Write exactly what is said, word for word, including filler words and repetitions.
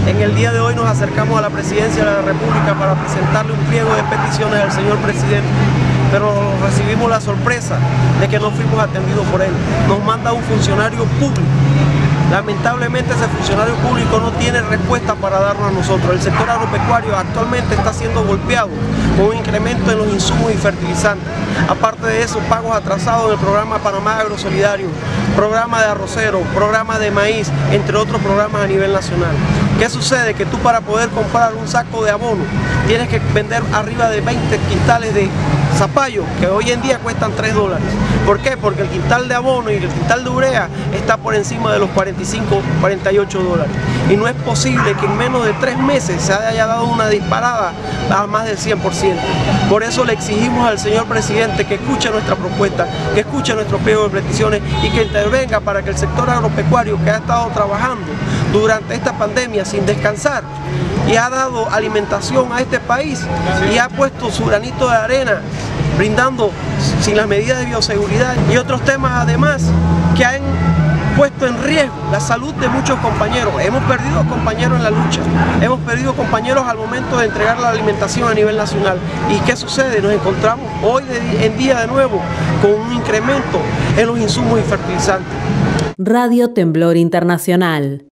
En el día de hoy nos acercamos a la Presidencia de la República para presentarle un pliego de peticiones al señor presidente, pero recibimos la sorpresa de que no fuimos atendidos por él. Nos manda un funcionario público. Lamentablemente ese funcionario público no tiene respuesta para darnos a nosotros. El sector agropecuario actualmente está siendo golpeado con un incremento en los insumos y fertilizantes. Aparte de eso, pagos atrasados en el programa Panamá Agrosolidario, programa de arrocero, programa de maíz, entre otros programas a nivel nacional. ¿Qué sucede? Que tú para poder comprar un saco de abono tienes que vender arriba de veinte quintales de zapallo, que hoy en día cuestan tres dólares. ¿Por qué? Porque el quintal de abono y el quintal de urea está por encima de los cuarenta y cinco, cuarenta y ocho dólares. Y no es posible que en menos de tres meses se haya dado una disparada a más del cien por ciento. Por eso le exigimos al señor presidente que escuche nuestra propuesta, que escuche nuestro pliego de peticiones y que intervenga para que el sector agropecuario, que ha estado trabajando durante esta pandemia sin descansar y ha dado alimentación a este país y ha puesto su granito de arena brindando sin las medidas de bioseguridad y otros temas además que han puesto en riesgo la salud de muchos compañeros. Hemos perdido compañeros en la lucha, hemos perdido compañeros al momento de entregar la alimentación a nivel nacional. ¿Y qué sucede? Nos encontramos hoy en día de nuevo con un incremento en los insumos y fertilizantes. Radio Temblor Internacional.